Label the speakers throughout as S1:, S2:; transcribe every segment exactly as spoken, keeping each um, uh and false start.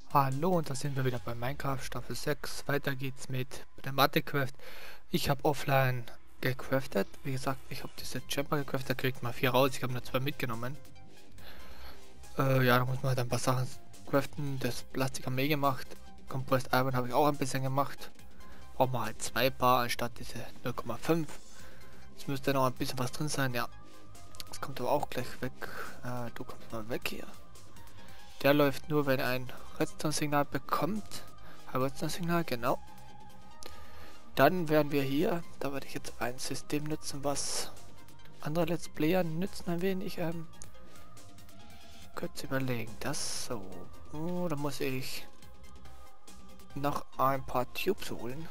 S1: Hallo, und da sind wir wieder bei Minecraft Staffel sechs. Weiter geht's mit der Mathecraft. Ich habe offline gecraftet. Wie gesagt, ich habe diese Chamber gecraftet, da kriegt man vier raus. Ich habe nur zwei mitgenommen. Äh, ja, da muss man halt ein paar Sachen craften. Das Plastik haben wir eh gemacht. Composed Iron habe ich auch ein bisschen gemacht. Brauchen wir halt zwei Paar anstatt diese null Komma fünf. Es müsste noch ein bisschen was drin sein, ja. Das kommt aber auch gleich weg. Äh, du kommst mal weg hier. Der läuft nur, wenn ein Redstone-Signal bekommt. Ein Redstone-Signal, genau. Dann werden wir hier, da werde ich jetzt ein System nutzen, was andere Let's Player nützen ein wenig. Ähm, kurz überlegen, das so. Oh, da muss ich noch ein paar Tubes holen.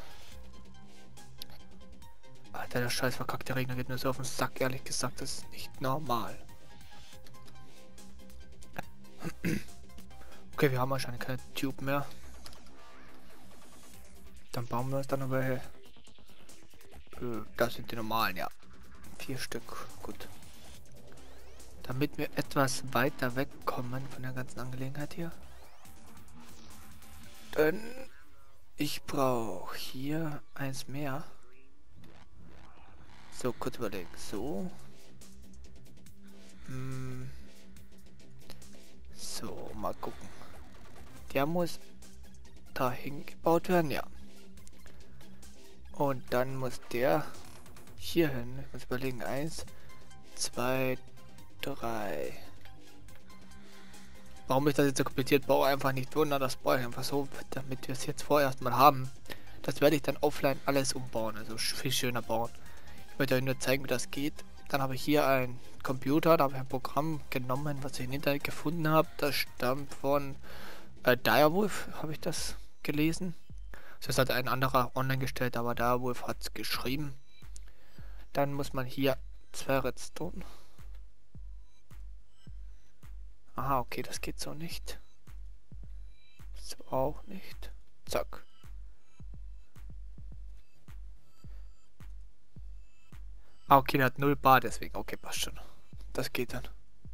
S1: Alter, der scheiß verkackte Regner geht mir so auf den Sack, ehrlich gesagt, das ist nicht normal. Okay, wir haben wahrscheinlich keine Tube mehr. Dann bauen wir uns dann aber welche. Äh, das sind die normalen, ja. Vier Stück, gut. Damit wir etwas weiter wegkommen von der ganzen Angelegenheit hier. Denn ich brauche hier eins mehr. So, kurz überlegen. So. Hm. So, mal gucken. Der muss dahin gebaut werden, ja. Und dann muss der hier hin. Ich muss überlegen. Eins, zwei, drei. Warum ich das jetzt so kompliziert baue, einfach nicht wundern, das baue ich einfach so, damit wir es jetzt vorerst mal haben. Das werde ich dann offline alles umbauen, also viel schöner bauen. Ich möchte euch nur zeigen, wie das geht. Dann habe ich hier einen Computer, da habe ich ein Programm genommen, was ich im Internet gefunden habe. Das stammt von äh, Direwolf, habe ich das gelesen. Das hat ein anderer online gestellt, aber Direwolf hat es geschrieben. Dann muss man hier zwei Redstone. Aha, okay, das geht so nicht. So auch nicht. Zack. Ah, okay, der hat null Bar, deswegen. Okay, passt schon. Das geht dann.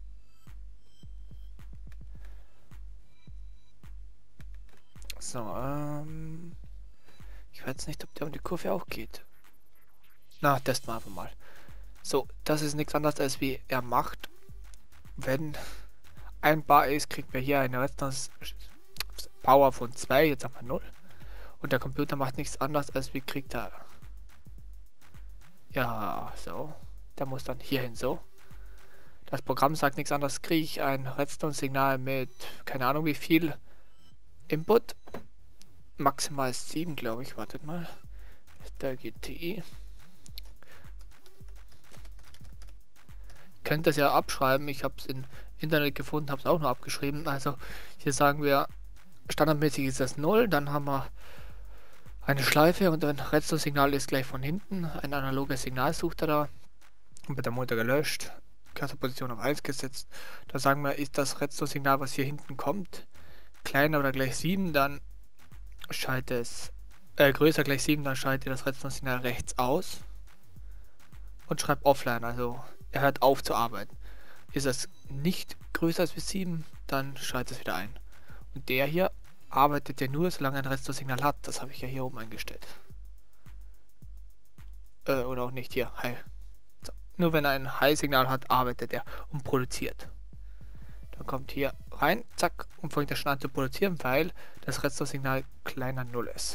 S1: So, ähm... ich weiß nicht, ob der um die Kurve auch geht. Na, testen wir einfach mal. So, das ist nichts anderes, als wie er macht. Wenn ein Bar ist, kriegt wir hier eine Redstone Power von zwei, jetzt haben wir null. Und der Computer macht nichts anderes, als wie kriegt er... Ja, so. Der muss dann hierhin so. Das Programm sagt nichts anderes, kriege ich ein Redstone-Signal mit, keine Ahnung wie viel Input. Maximal sieben, glaube ich. Wartet mal. Der G T I. Könnt das ja abschreiben. Ich habe es im Internet gefunden, habe es auch noch abgeschrieben. Also hier sagen wir, standardmäßig ist das null. Dann haben wir eine Schleife und ein Redstone-Signal ist gleich von hinten. Ein analoges Signal sucht er da. Und wird der Motor gelöscht. Kasserposition auf eins gesetzt. Da sagen wir, ist das Redstone-Signal, was hier hinten kommt, kleiner oder gleich sieben, dann schaltet es, äh, größer gleich sieben, dann schaltet das Redstone-Signal rechts aus und schreibt offline, also er hört auf zu arbeiten. Ist es nicht größer als sieben, dann schaltet es wieder ein. Und der hier arbeitet ja nur, solange ein Redstone-Signal hat. Das habe ich ja hier oben eingestellt. Äh, oder auch nicht hier. Hi. So. Nur wenn er ein High-Signal hat, arbeitet er und produziert. Dann kommt hier rein, zack, und fängt er schon an zu produzieren, weil das Redstone-Signal kleiner null ist.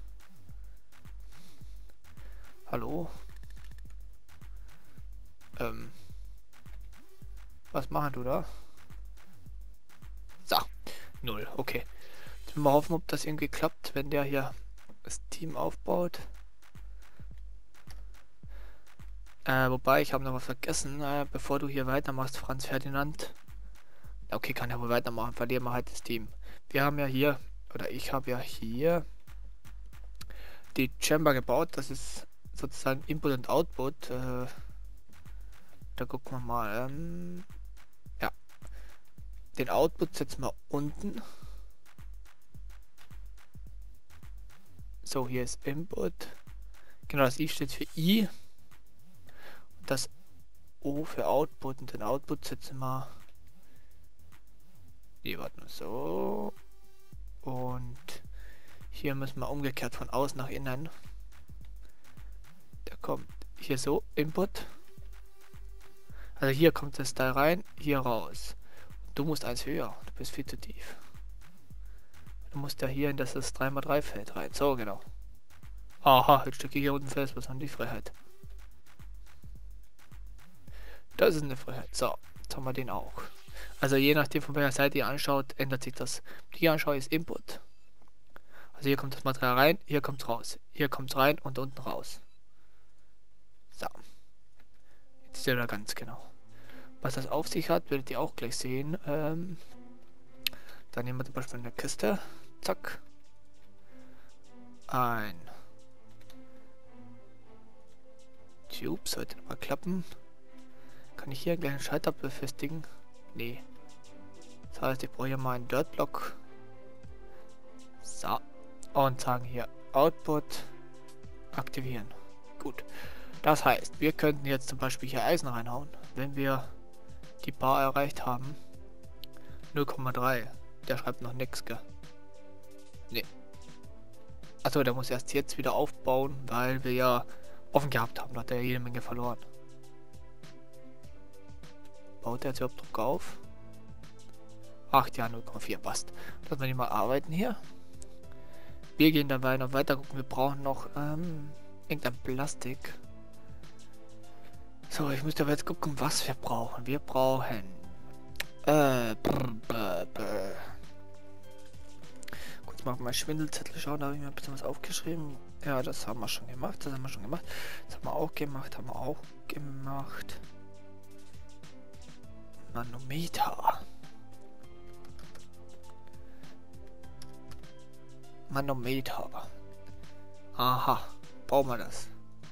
S1: Hallo? Ähm. Was machen du da? So, null, okay. Jetzt mal hoffen, ob das irgendwie klappt, wenn der hier das Team aufbaut. Äh, wobei, ich habe noch was vergessen, äh, bevor du hier weitermachst, Franz Ferdinand. Okay, kann ja wohl weitermachen, verlieren wir halt das Team. Wir haben ja hier, oder ich habe ja hier die Chamber gebaut, das ist sozusagen Input und Output. Äh, da gucken wir mal. Ähm, ja, den Output setzen wir unten. So, hier ist Input. Genau, das I steht für I. Und das O für Output. Und den Output setzen wir. Die warten so. Und hier müssen wir umgekehrt von außen nach innen. Der kommt hier so, Input. Also hier kommt das Teil rein, hier raus. Du musst eins höher, du bist viel zu tief. Du musst ja hier in das drei mal drei Feld rein. So, genau. Aha, jetzt stecke ich hier unten fest, was an die Freiheit. Das ist eine Freiheit. So, jetzt haben wir den auch. Also je nachdem von welcher Seite ihr anschaut, ändert sich das. Die anschaue ist Input. Also hier kommt das Material rein, hier kommt es raus. Hier kommt es rein und unten raus. So. Jetzt seht ihr ganz genau. Was das auf sich hat, werdet ihr auch gleich sehen. Ähm, dann nehmen wir zum Beispiel eine Kiste. Zack. Ein Tube sollte mal klappen. Kann ich hier gleich einen Schalter befestigen? Nee. Das heißt, ich brauche hier mal einen Dirtblock. So. Und sagen hier Output aktivieren. Gut. Das heißt, wir könnten jetzt zum Beispiel hier Eisen reinhauen, wenn wir die Bar erreicht haben. null Komma drei. Der schreibt noch nichts, gell? Nee. Achso, der muss erst jetzt wieder aufbauen, weil wir ja offen gehabt haben. Da hat er jede Menge verloren. Baut er jetzt überhaupt Druck auf? Ach ja, null Komma vier passt. Lassen wir die mal arbeiten hier. Wir gehen dabei noch weiter gucken. Wir brauchen noch ähm, irgendein Plastik. So, ich müsste aber jetzt gucken, was wir brauchen. Wir brauchen äh, brr, brr, brr. Kurz mal auf meinen Schwindelzettel schauen, da habe ich mir ein bisschen was aufgeschrieben. Ja, das haben wir schon gemacht, das haben wir schon gemacht. Das haben wir auch gemacht, haben wir auch gemacht. Manometer. Manometer. Aha, brauchen wir das.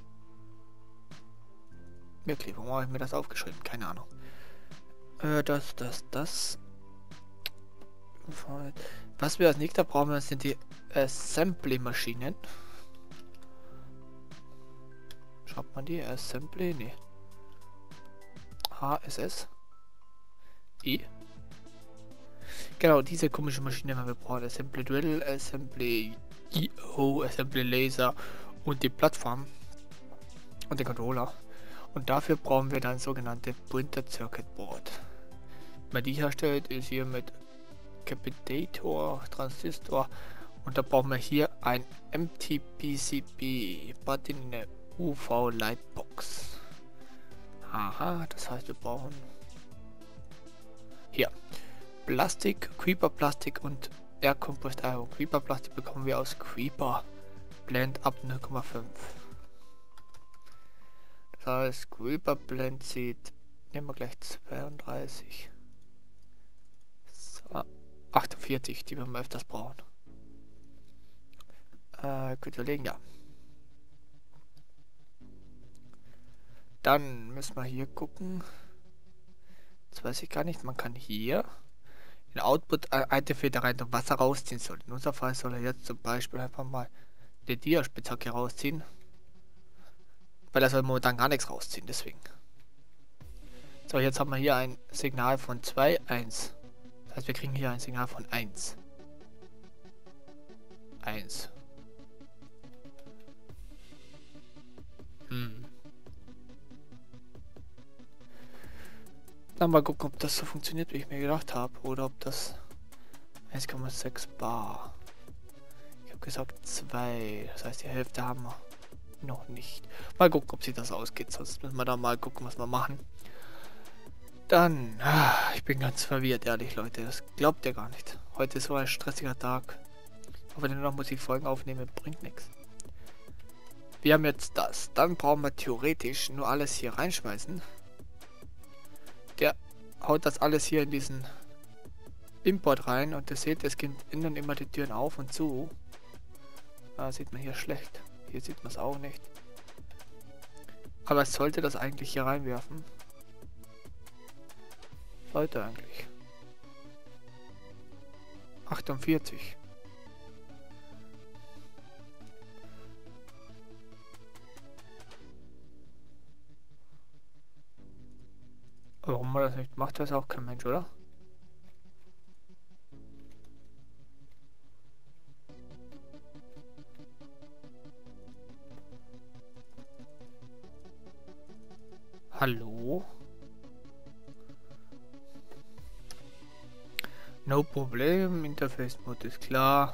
S1: Wirklich, warum habe ich mir das aufgeschrieben? Keine Ahnung. Äh, das, das, das. Was wir als nächstes brauchen, sind die Assembly-Maschinen. Schreibt man die? Assembly? Nee. H S S. I. Genau, diese komische Maschine, wenn wir brauchen. Assembly Drill, Assembly I O, Assembly Laser und die Plattform und den Controller. Und dafür brauchen wir dann sogenannte Printed Circuit Board. Wenn man die herstellt, ist hier mit Capitator, Transistor und da brauchen wir hier ein M T P C B, eine U V Lightbox. Aha, das heißt wir brauchen hier Plastik, Creeper Plastik und Air Compressed Iron. Creeper Plastik bekommen wir aus Creeper Blend ab null Komma fünf. Das heißt Creeper Blend sieht, nehmen wir gleich zweiunddreißig. So, achtundvierzig, die wir öfters brauchen. Äh, könnt ihr überlegen, ja. Dann müssen wir hier gucken. Das weiß ich gar nicht. Man kann hier in Output Itemfilter rein und Wasser rausziehen soll. In unserem Fall soll er jetzt zum Beispiel einfach mal die Dia-Spitzhacke rausziehen. Weil er soll momentan gar nichts rausziehen, deswegen. So, jetzt haben wir hier ein Signal von zwei, eins. Das heißt, wir kriegen hier ein Signal von eins. eins. Hm. Dann mal gucken, ob das so funktioniert, wie ich mir gedacht habe. Oder ob das eins Komma sechs Bar. Ich habe gesagt zwei. Das heißt, die Hälfte haben wir noch nicht. Mal gucken, ob sich das ausgeht. Sonst müssen wir da mal gucken, was wir machen. Dann, ah, ich bin ganz verwirrt, ehrlich, Leute. Das glaubt ihr gar nicht. Heute ist so ein stressiger Tag. Aber wenn noch muss ich Folgen aufnehmen, bringt nichts. Wir haben jetzt das. Dann brauchen wir theoretisch nur alles hier reinschmeißen. Der haut das alles hier in diesen Import rein und ihr seht, es gehen innen immer die Türen auf und zu. Da sieht man hier schlecht. Hier sieht man es auch nicht. Aber es sollte das eigentlich hier reinwerfen. Sollte eigentlich. achtundvierzig. Warum man das nicht macht, weiß auch kein Mensch, oder? Hallo? No Problem, Interface-Mode ist klar.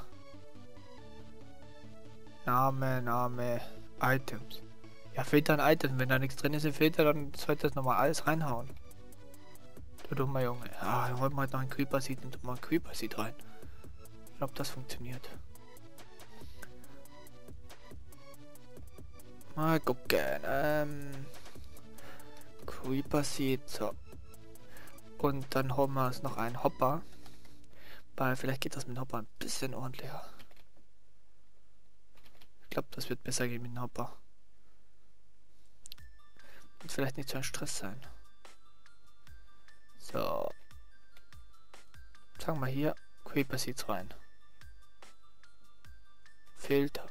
S1: Name, Name, Items. Ja, fehlt dann Items. Wenn da nichts drin ist, fehlt dann sollte das nochmal alles reinhauen. Du dummer Junge. Ah, dann wollen wir halt noch einen Creeper Seed und mal einen Creeper Seed rein. Ich glaube, das funktioniert. Mal gucken. Ähm, Creeper Seed. So. Und dann holen wir uns noch einen Hopper. Weil vielleicht geht das mit dem Hopper ein bisschen ordentlicher. Ich glaube, das wird besser gehen mit dem Hopper. Und vielleicht nicht so ein Stress sein. So. Sagen wir hier Creeper Seeds rein. Filter.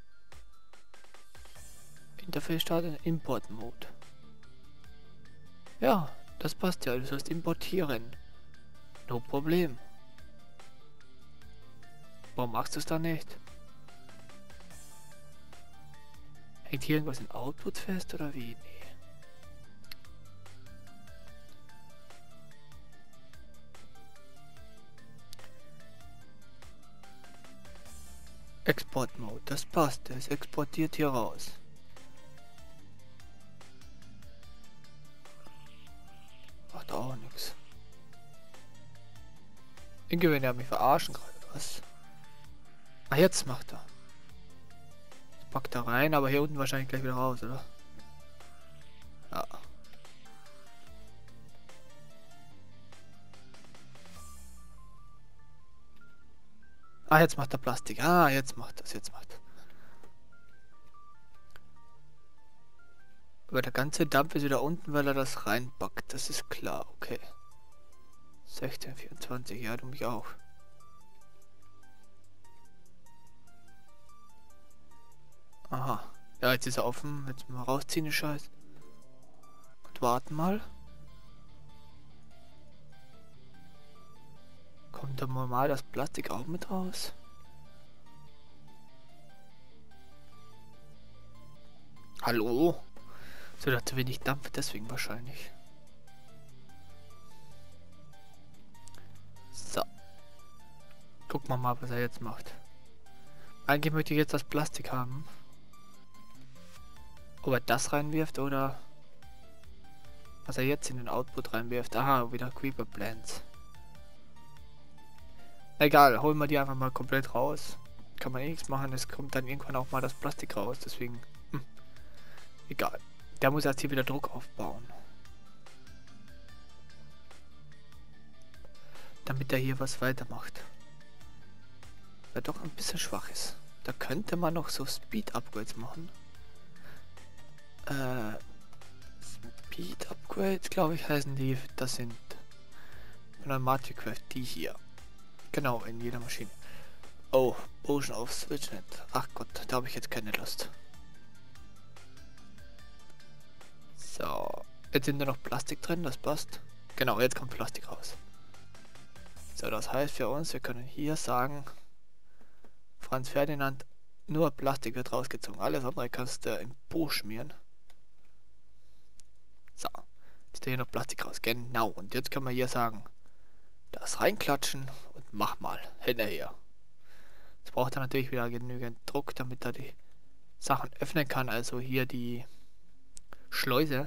S1: Interface starten, Import Mode. Ja, das passt ja. Du sollst importieren. No Problem. Warum machst du es dann nicht? Hängt hier irgendwas im Output fest oder wie? Nee. Export Mode, das passt. Es exportiert hier raus. Macht auch nichts. Irgendwie will er mich verarschen gerade, was? Ah, jetzt macht er. Jetzt packt er rein, aber hier unten wahrscheinlich gleich wieder raus, oder? Ja. Ah, jetzt macht er Plastik. Ah, jetzt macht das, jetzt macht. Aber der ganze Dampf ist wieder unten, weil er das reinpackt. Das ist klar, okay. sechzehn, vierundzwanzig, ja, du mich auch. Aha. Ja, jetzt ist er offen. Jetzt mal rausziehen, den Scheiß. Und warten mal. Kommt da mal das Plastik auch mit raus? Hallo? So, da zu wenig Dampf, deswegen wahrscheinlich. So. Gucken wir mal, was er jetzt macht. Eigentlich möchte ich jetzt das Plastik haben. Ob er das reinwirft oder was er jetzt in den Output reinwirft. Aha, wieder Creeper Plants. Egal, holen wir die einfach mal komplett raus. Kann man eh nichts machen, es kommt dann irgendwann auch mal das Plastik raus, deswegen. Hm, egal. Der muss jetzt hier wieder Druck aufbauen. Damit er hier was weitermacht. Weil doch ein bisschen schwach ist. Da könnte man noch so Speed-Upgrades machen. Äh, Speed-Upgrades, glaube ich, heißen die. Das sind Pneumatik-Craft, die hier. Genau, in jeder Maschine. Oh, Ocean of Switchnet. Ach Gott, da habe ich jetzt keine Lust. So, jetzt sind da noch Plastik drin, das passt. Genau, jetzt kommt Plastik raus. So, das heißt für uns, wir können hier sagen, Franz Ferdinand, nur Plastik wird rausgezogen. Alles andere kannst du im Po schmieren. So, jetzt hier noch Plastik raus. Genau, und jetzt können wir hier sagen, das reinklatschen und mach mal, hinterher. Jetzt braucht er natürlich wieder genügend Druck, damit er die Sachen öffnen kann. Also hier die Schleuse.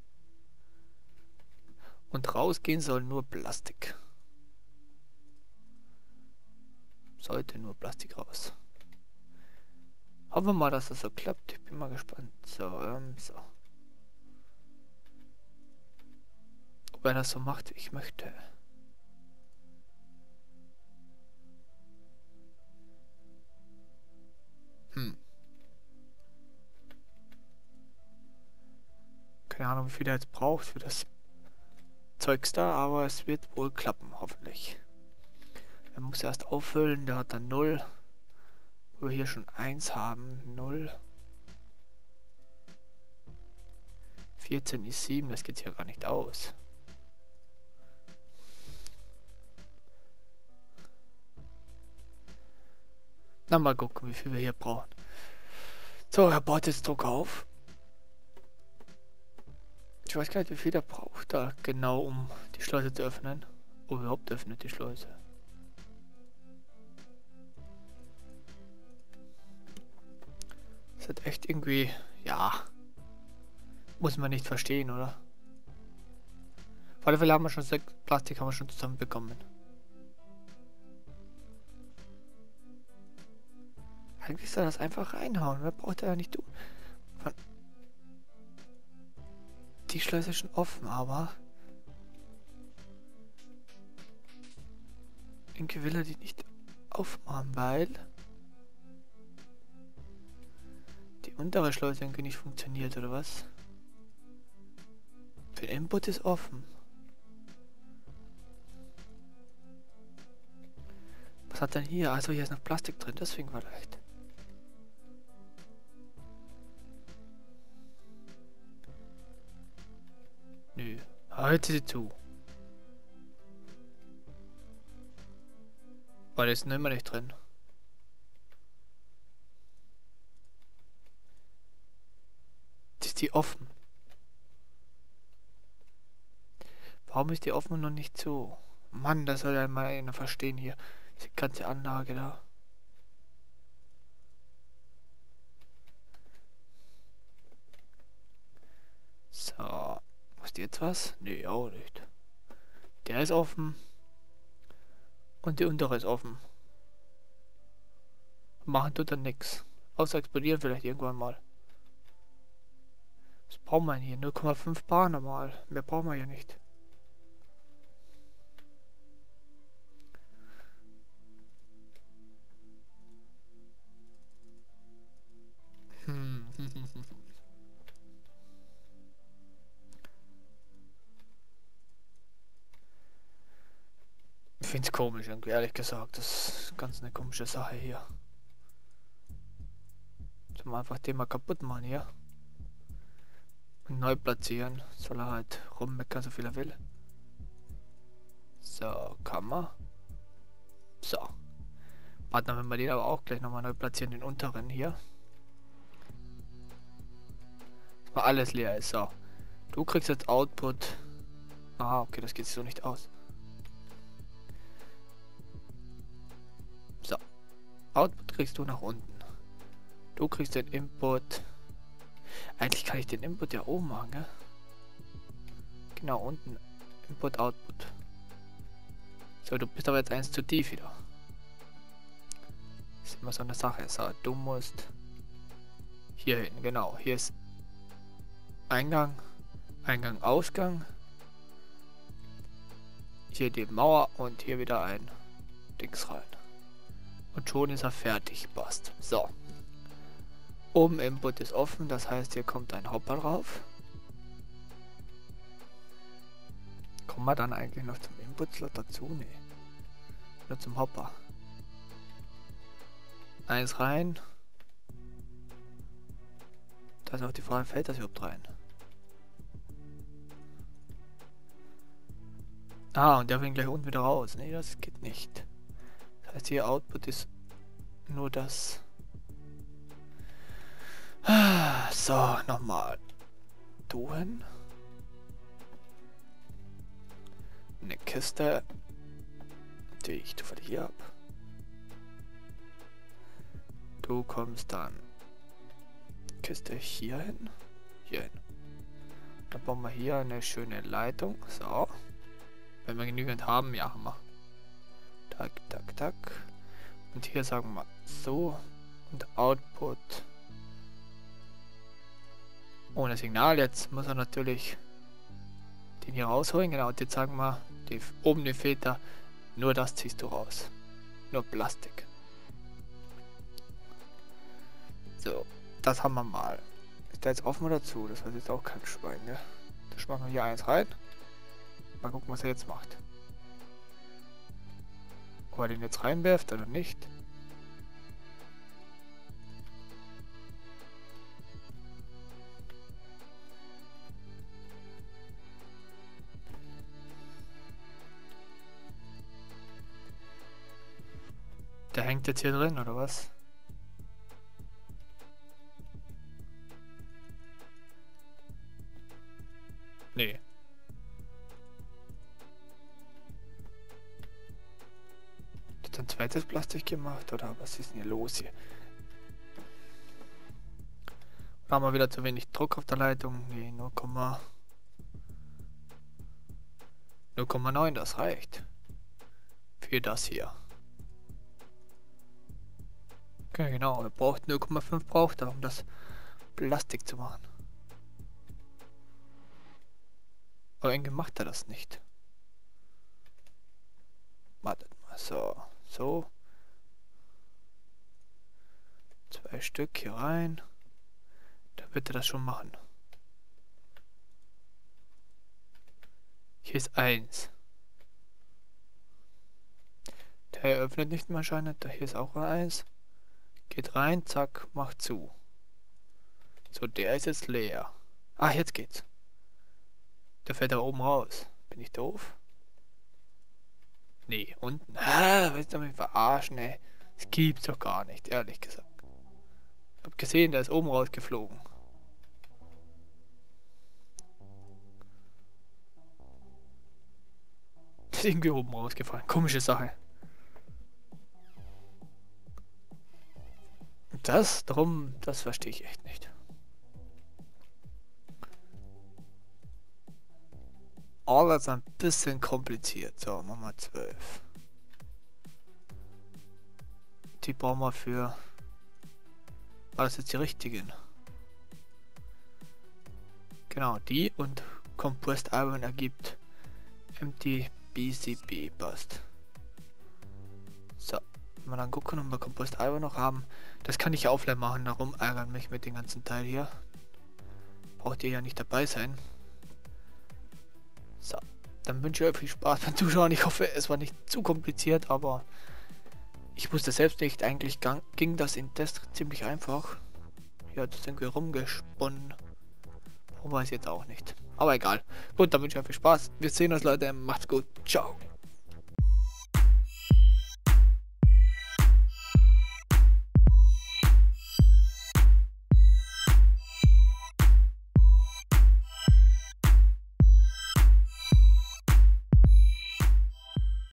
S1: Und rausgehen soll nur Plastik. Sollte nur Plastik raus. Hoffen wir mal, dass das so klappt. Ich bin mal gespannt. So, ähm, so. Ob er das so macht, wie ich möchte. Hm. Keine Ahnung, wie viel er jetzt braucht für das Zeugs da, aber es wird wohl klappen, hoffentlich. Er muss erst auffüllen, der hat dann null. Wo wir hier schon eins haben, null. vierzehn ist sieben, das geht ja gar nicht aus. Na, mal gucken, wie viel wir hier brauchen. So, er baut jetzt Druck auf. Ich weiß gar nicht, wie viel der braucht da genau, um die Schleuse zu öffnen. Oh, überhaupt öffnet die Schleuse. Das hat echt irgendwie, ja, muss man nicht verstehen, oder? Auf alle Fälle haben wir schon sechs Plastik haben wir schon zusammen bekommen. Eigentlich soll das einfach reinhauen. Wer braucht da ja nicht du? Die Schleuse ist schon offen, aber irgendwie will er die nicht aufmachen, weil die untere Schleuse irgendwie nicht funktioniert, oder was? Der Input ist offen. Was hat denn hier? Also hier ist noch Plastik drin, deswegen vielleicht. Nö, halt sie zu. Weil das ist noch immer nicht drin. Ist die offen? Warum ist die offen und noch nicht zu? Mann, das soll ja mal einer verstehen hier. Die ganze Anlage da. So. Ist jetzt was? Nee, auch nicht. Der ist offen. Und die untere ist offen. Machen tut dann nichts. Außer explodieren vielleicht irgendwann mal. Was brauchen wir hier? null Komma fünf Bar normal. Mehr brauchen wir hier nicht. Hm. Ich finde es komisch, irgendwie, ehrlich gesagt. Das ist ganz eine komische Sache hier. Sollen wir einfach den mal kaputt machen hier? Und neu platzieren. Soll er halt rummeckern, so viel er will. So, kann man. So. Warte, dann, wenn wir den aber auch gleich nochmal neu platzieren, den unteren hier. Dass mal alles leer ist. So. Du kriegst jetzt Output. Ah, okay, das geht so nicht aus. So. Output kriegst du nach unten. Du kriegst den Input. Eigentlich kann ich den Input ja oben machen, gell? Genau, unten. Input, Output. So, du bist aber jetzt eins zu tief wieder. Das ist immer so eine Sache. So, du musst hier hin. Genau, hier ist Eingang, Eingang, Ausgang. Hier die Mauer und hier wieder ein Dings rein. Und schon ist er fertig. Passt. So. Oben Input ist offen, das heißt, hier kommt ein Hopper drauf. Kommen wir dann eigentlich noch zum Input-Slot dazu? Nee. Nur zum Hopper. Eins rein. Da ist auch die Frage, fällt das überhaupt rein? Ah, und der will gleich unten wieder raus. Nee, das geht nicht. Das heißt, hier Output ist nur das. So, nochmal. Du hin. Eine Kiste, die ich zufällig hier habe. Du kommst dann Kiste hier hin. Hier hin. Dann bauen wir hier eine schöne Leitung. So. Wenn wir genügend haben, ja, haben wir. Tak, tak, tak. Und hier sagen wir so. Und Output. Ohne Signal. Jetzt muss er natürlich den hier rausholen. Genau, und jetzt sagen wir, die, oben die Filter, nur das ziehst du raus. Nur Plastik. So, das haben wir mal. Ist der jetzt offen oder zu? Das weiß jetzt auch kein Schwein, ne? Da schmeißen wir hier eins rein. Mal gucken, was er jetzt macht. Ob er den jetzt reinwerft oder nicht. Der hängt jetzt hier drin, oder was? Nee. Hat ein zweites Plastik gemacht oder was ist denn hier los hier? Da haben wir wieder zu wenig Druck auf der Leitung. Nee, null Komma neun, das reicht. Für das hier. Okay, genau. Er braucht null Komma fünf braucht er, um das Plastik zu machen. Aber irgendwie macht er das nicht. Wartet mal, so. So. Zwei Stück hier rein. Da wird er das schon machen. Hier ist eins. Der öffnet nicht mehr anscheinend. Da hier ist auch eins. Geht rein, zack, macht zu. So, der ist jetzt leer. Ah, jetzt geht's. Der fällt da oben raus. Bin ich doof? Nee, unten. Ah, willst du mich verarschen, ey? Das gibt's doch gar nicht, ehrlich gesagt. Ich hab gesehen, der ist oben rausgeflogen. Der ist irgendwie oben rausgefallen. Komische Sache. Das, darum, das verstehe ich echt nicht. Alles ein bisschen kompliziert. So, machen wir zwölf. Die brauchen wir für... War das jetzt die richtigen? Genau, die und Compressed Iron ergibt Empty B C B, passt. So, mal dann gucken, ob wir Compressed Iron noch haben. Das kann ich ja offline machen, darum ärgern mich mit dem ganzen Teil hier. Braucht ihr ja nicht dabei sein. So, dann wünsche ich euch viel Spaß beim Zuschauen. Ich hoffe, es war nicht zu kompliziert, aber ich wusste selbst nicht. Eigentlich ging das in Test ziemlich einfach. Hier hat es irgendwie rumgesponnen. Warum weiß ich jetzt auch nicht. Aber egal. Gut, dann wünsche ich euch viel Spaß. Wir sehen uns, Leute. Macht's gut. Ciao.